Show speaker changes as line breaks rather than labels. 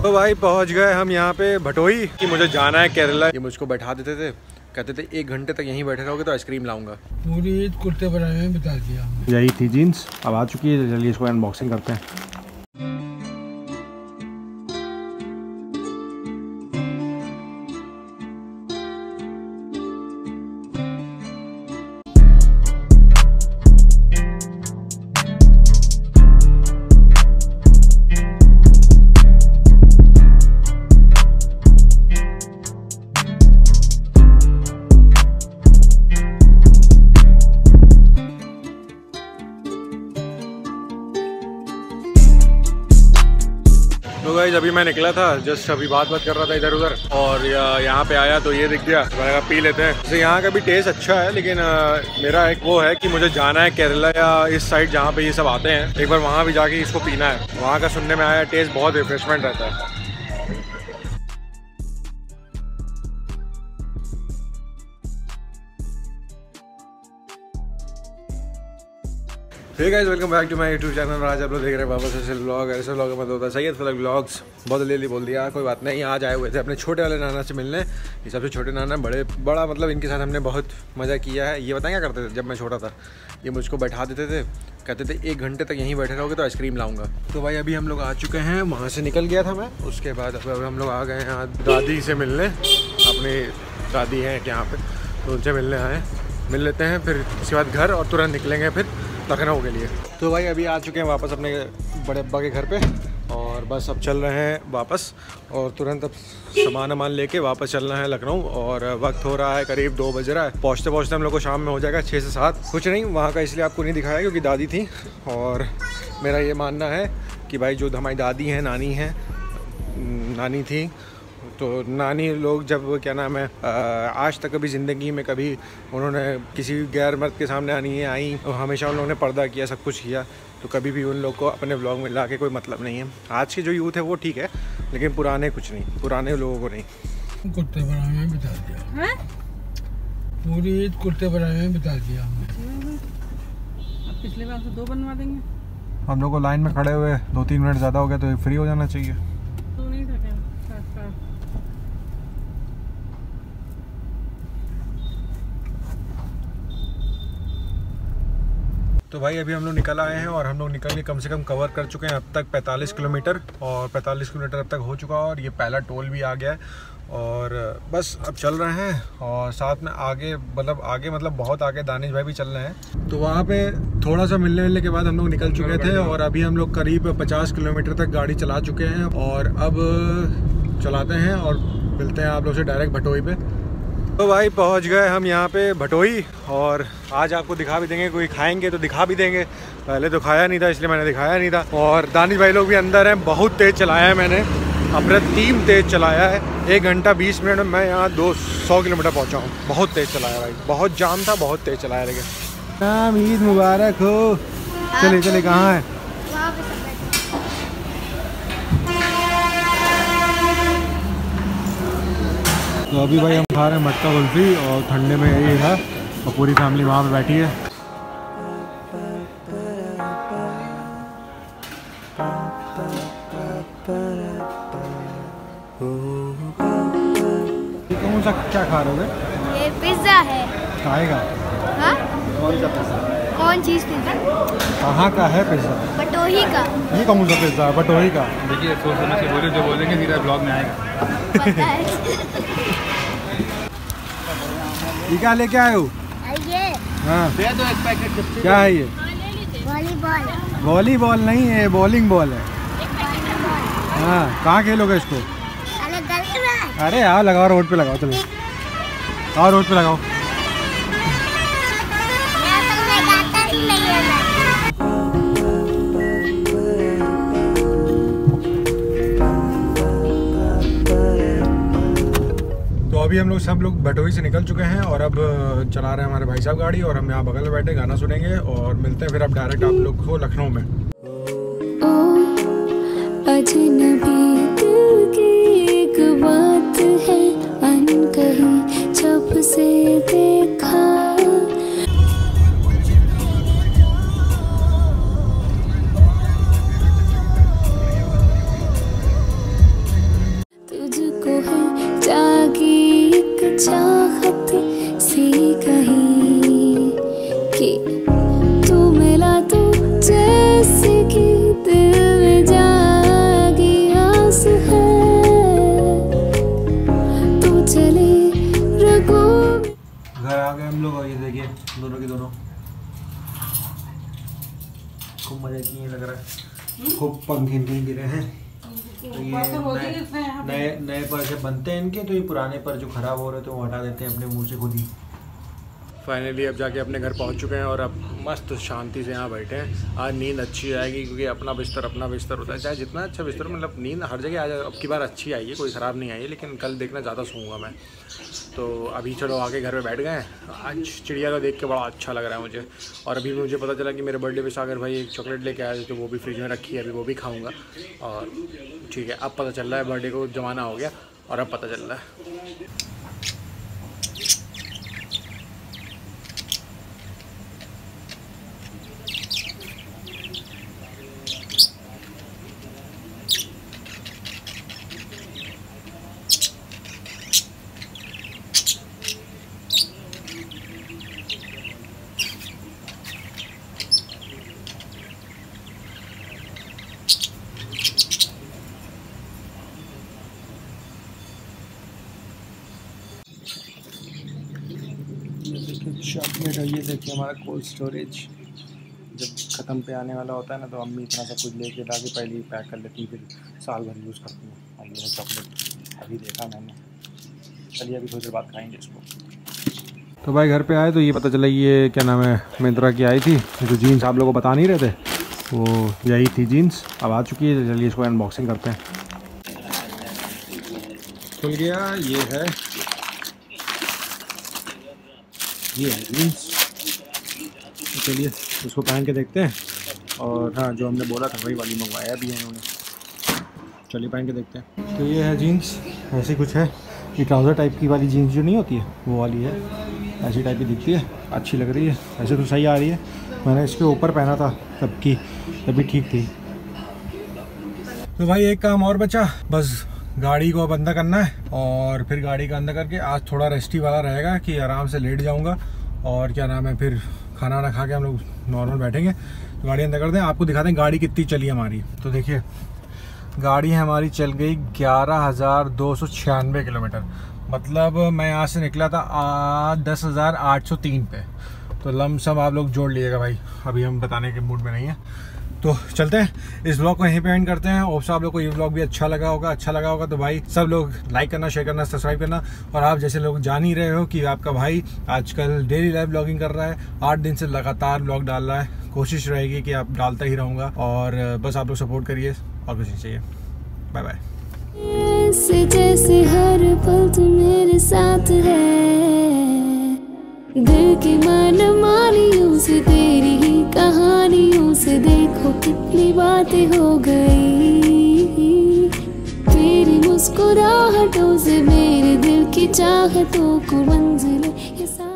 तो भाई पहुंच गए हम यहाँ पे भटोही कि मुझे जाना है केरला। ये मुझको बैठा देते थे, कहते थे 1 घंटे तक यहीं बैठे रहोगे तो आइसक्रीम लाऊंगा।
पूरी ईद कुर्ते पजामे में बिता दिया।
यही थी जीन्स, अब आ चुकी है। चलिए इसको अनबॉक्सिंग करते हैं। तो गाइस अभी मैं निकला था, जस्ट अभी बात कर रहा था इधर उधर और यहाँ पे आया तो ये दिख गया। मैंने कहा पी लेते हैं। तो यहाँ का भी टेस्ट अच्छा है, लेकिन मेरा एक वो है कि मुझे जाना है केरला या इस साइड जहाँ पे ये सब आते हैं, एक बार वहाँ भी जाके इसको पीना है। वहाँ का सुनने में आया टेस्ट बहुत रिफ्रेशमेंट रहता है। Hey guys, welcome back to my YouTube channel. आज आप लोग देख रहे हैं वापस ऐसे व्लॉग। ऐसे व्लॉग में होता है सैयद फलक व्लॉग्स। बहुत जल्दी बोल दिया, कोई बात नहीं। आज आए हुए थे अपने छोटे वाले नाना से मिलने। ये सबसे छोटे नाना बड़ा मतलब इनके साथ हमने बहुत मज़ा किया है। ये बताएं क्या करते थे जब मैं छोटा था, ये मुझको बैठा देते थे, कहते थे 1 घंटे तक यहीं बैठे रहोगे तो आइसक्रीम लाऊंगा। तो भाई अभी हम लोग आ चुके हैं, वहाँ से निकल गया था मैं। उसके बाद अब हम लोग आ गए हैं दादी से मिलने। अपनी दादी हैं यहाँ पे, तो उनसे मिलने आए। मिल लेते हैं, फिर उसके बाद घर और तुरंत निकलेंगे फिर लखनऊ के लिए। तो भाई अभी आ चुके हैं वापस अपने बड़े अब्बा के घर पे और बस अब चल रहे हैं वापस। और तुरंत अब सामान लेके वापस चलना है लखनऊ। और वक्त हो रहा है करीब 2 बज रहा है। पहुँचते पहुँचते हम लोग को शाम में हो जाएगा 6 से 7। कुछ नहीं वहाँ का इसलिए आपको नहीं दिखाया क्योंकि दादी थी। और मेरा ये मानना है कि भाई जो हमारी दादी हैं, नानी थी, तो नानी लोग जब क्या नाम है आज तक कभी ज़िंदगी में कभी उन्होंने किसी गैर मर्द के सामने आई, तो हमेशा उन लोगों ने पर्दा किया, सब कुछ किया। तो कभी भी उन लोग को अपने व्लॉग में ला के कोई मतलब नहीं है। आज की जो यूथ है वो ठीक है, लेकिन पुराने कुछ नहीं, पुराने लोगों को नहीं।
कुर्ते पजामे में बिता दिया। पूरी ईद कुर्ते पजामे में बिता दिया हमने।
अब पिछले बार से 2 बनवा देंगे।
हम लोग को लाइन में खड़े हुए 2-3 मिनट ज़्यादा हो गया, तो फ्री हो जाना चाहिए।
तो नहीं था क्या?
तो भाई अभी हम लोग निकल आए हैं और हम लोग निकल के कम से कम कवर कर चुके हैं अब तक 45 किलोमीटर। और 45 किलोमीटर अब तक हो चुका है और ये पहला टोल भी आ गया है। और बस अब चल रहे हैं और साथ में आगे मतलब बहुत आगे दानिश भाई भी चल रहे हैं। तो वहाँ पे थोड़ा सा मिलने के बाद हम लोग निकल चुके थे और अभी हम लोग करीब 50 किलोमीटर तक गाड़ी चला चुके हैं। और अब चलाते हैं और मिलते हैं आप लोग से डायरेक्ट भटोही पे। तो भाई पहुंच गए हम यहाँ पे भटोही और आज आपको दिखा भी देंगे, कोई खाएंगे तो दिखा भी देंगे। पहले तो खाया नहीं था इसलिए मैंने दिखाया नहीं था। और दानिश भाई लोग भी अंदर हैं। बहुत तेज़ चलाया है मैंने, अप्रतिम तेज़ चलाया है। 1 घंटा 20 मिनट में मैं यहाँ 200 किलोमीटर पहुँचा हूँ। बहुत तेज़ चलाया भाई, बहुत जाम था, बहुत तेज़ चलाया। लेकिन ईद मुबारक हो। चले कहाँ है? तो अभी भाई हम खा रहे हैं मटका कुल्फी और ठंडे में यही था और पूरी फैमिली वहाँ पे बैठी है। कौन सा क्या खा रहे हो?
ये पिज्जा है।
खाएगा?
हाँ?
कौन सा पिज्जा?
कौन चीज़ पिज्जा?
कहाँ का है पिज्जा?
भटोही का।
ये कौन सा पिज्जा है? भटोही का।
देखिए सोच समझ के बोले, जो बोलेंगे सीधा ब्लॉग में आएगा।
पता है।
ये क्या लेके आए हो?
ये
हाँ
दे दो 1 पैकेट।
क्या है ये?
वॉलीबॉल।
वॉलीबॉल नहीं है, बॉलिंग बॉल है। हाँ, कहाँ खेलोगे इसको? अरे आओ लगाओ, रोड पे लगाओ। चलो आओ रोड पे लगाओ। तो अभी हम लोग सब लोग भटोही से निकल चुके हैं और अब चला रहे हैं हमारे भाई साहब गाड़ी और हम यहाँ बगल में बैठे गाना सुनेंगे और मिलते हैं फिर अब डायरेक्ट आप लोग को लखनऊ में।
अजनबी दिल की एक बात है अनकही जब से देखा।
खूब मज़े किए लग रहा है, खूब पंखे गिरे हैं। तो ये नए पर से बनते हैं इनके, तो ये पुराने पर जो ख़राब हो रहे थे वो हटा देते हैं अपने मुंह से खुद ही। फाइनली अब जाके अपने घर पहुंच चुके हैं और अब मस्त शांति से यहाँ बैठे हैं। आज नींद अच्छी आएगी क्योंकि अपना बिस्तर होता है, चाहे जितना अच्छा बिस्तर, मतलब नींद हर जगह आ जाए। अब की बार अच्छी आई है, कोई ख़राब नहीं आई है, लेकिन कल देखना ज़्यादा सोऊंगा मैं। तो अभी चलो आके घर पे बैठ गए हैं। आज चिड़िया को देख के बड़ा अच्छा लग रहा है मुझे। और अभी मुझे पता चला कि मेरे बर्थडे पे सागर भाई एक चॉकलेट लेके आए थे, तो वो भी फ्रिज में रखी है, अभी वो भी खाऊँगा। और ठीक है, अब पता चल रहा है बर्थडे को जमाना हो गया और अब पता चल रहा है। चॉकलेट है, ये देखिए हमारा कोल्ड स्टोरेज। जब ख़त्म पे आने वाला होता है ना, तो अम्मी इतना सब कुछ लेके लाके पहले ही पैक कर लेती है, फिर साल भर यूज़ करती हैं। और ये चॉकलेट अभी देखा मैंने, चलिए अभी थोड़ी देर बाद खाएंगे इसको। तो भाई घर पे आए तो ये पता चला ये क्या नाम है, मिंत्रा की आई थी जो जीन्स आप लोगों को बता नहीं रहे थे, वो यही थी जीन्स। अब आ चुकी है, चलिए इसको अनबॉक्सिंग करते हैं। खुल गया, ये है जीन्स। तो चलिए इसको पहन के देखते हैं। और हाँ, जो हमने बोला था वही वाली मंगवाया भी है इन्होंने। चलिए पहन के देखते हैं। तो ये है जीन्स, ऐसी कुछ है। ये ट्राउज़र टाइप की वाली जीन्स जो नहीं होती है वो वाली है, ऐसी टाइप की दिखती है, अच्छी लग रही है। ऐसे तो सही आ रही है। मैंने इसके ऊपर पहना था तब भी ठीक थी। तो भाई एक काम और बचा, बस गाड़ी को अब अंदर करना है और फिर गाड़ी का अंदर करके आज थोड़ा रेस्टी वाला रहेगा कि आराम से लेट जाऊंगा। और क्या नाम है, फिर खाना वाना खा के हम लोग नॉर्मल बैठेंगे। तो गाड़ी अंदर कर दें, आपको दिखाते हैं गाड़ी कितनी चली हमारी। तो देखिए गाड़ी हमारी चल गई 11,296 किलोमीटर। मतलब मैं यहाँ से निकला था 10,803 पे। तो लमसम आप लोग जोड़ लीजिएगा भाई, अभी हम बताने के मूड में नहीं है। तो चलते हैं, इस ब्लॉग को यहीं पे एंड करते हैं। और आप लोग को ये ब्लॉग भी अच्छा लगा होगा तो भाई सब लोग लाइक करना, शेयर करना, सब्सक्राइब करना। और आप जैसे लोग जान ही रहे हो कि आपका भाई आजकल डेली लाइव ब्लॉगिंग कर रहा है, 8 दिन से लगातार ब्लॉग डाल रहा है। कोशिश रहेगी कि आप डालता ही रहूँगा और बस आप लोग सपोर्ट करिए और कुछ नहीं चाहिए। Bye bye.
जैसे हर पल तू मेरे साथ है, दिल की मनमानियों से, तेरी ही कहानियों से, देखो कितनी बातें हो गई। तेरी मुस्कुराहटों से मेरे दिल की चाहतों को मंजिलें ये